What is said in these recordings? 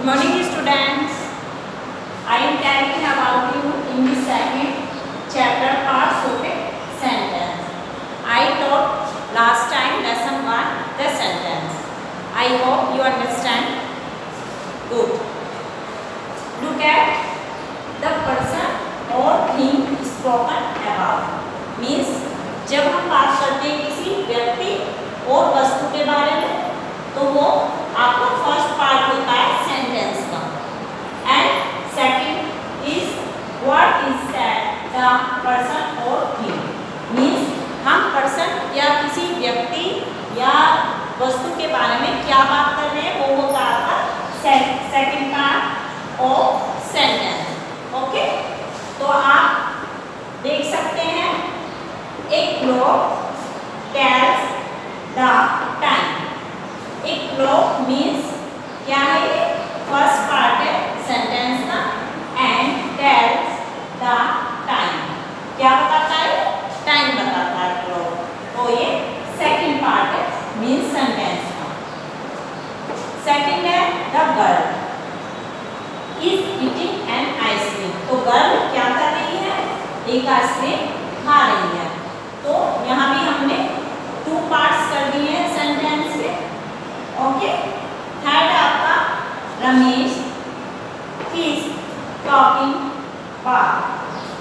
morning students. I am telling about you in the second chapter parts of a sentence. I taught last time lesson 1 the sentence. I hope you understand. Good. Look at the person or thing spoken about. Means जब हम बात करते हैं किसी व्यक्ति और वस्तु के बारे में तो वो आपका फर्स्ट पार्ट होता है सेंटेंस का and second is what is that the person और थिंग। मीन्स हम पर्सन या किसी व्यक्ति या वस्तु के बारे में क्या बात कर रहे हैं वो होता है आपका second part of sentence. Okay, तो आप देख सकते हैं एक क्लॉक टेल्स द टाइम। एक क्लॉक मीन्स क्या है, ये फर्स्ट पार्ट है सेंटेंस का एंड टेल्स द टाइम। क्या बताता है? टाइम बताता है क्लॉक। तो ये सेकंड पार्ट है मीन्स सेंटेंस का। सेकंड है the girl is eating an ice cream. तो गर्ल क्या कर रही है? एक आइसक्रीम खा रही है। तो यहाँ भी हमने 2 पार्ट्स कर दिए हैं सेंटेंस के। ओके, थर्ड आपका रमेश इज टॉकिंग बात।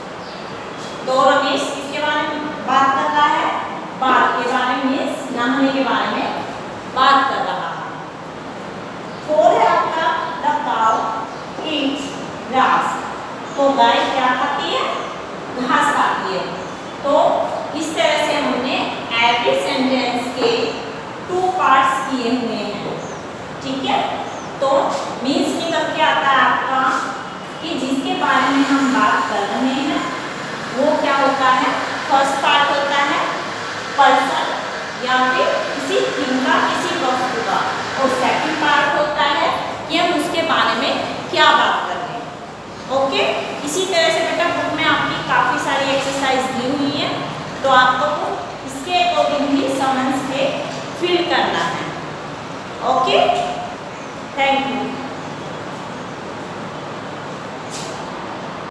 तो रमेश किसके बारे में बात कर रहा है? बात के बारे में, मीन्स नहाने के बारे में बात कर रहा है। फोर्थ है आपका द काउ ईट्स ग्रास। तो गाय क्या खाती है? घास खाती है। तो इस तरह से हमने एवरी सेंटेंस के 2 पार्ट्स किए हुए हैं। ठीक है, तो मीन्स निकल के आता है आपका कि जिसके बारे में हम बात कर रहे हैं वो क्या होता है? फर्स्ट पार्ट होता है पर्सन या फिर किसी थिंग का, किसी वस्तु का, और सेकंड पार्ट होता है कि हम उसके बारे में क्या बात कर रहे हैं। ओके, इसी तरह से बेटा बुक में आपकी काफ़ी सारी एक्सरसाइज दी हुई है, तो आपको इसके अकॉर्डिंग ही समझ के फिल करना है। Okay, thank you.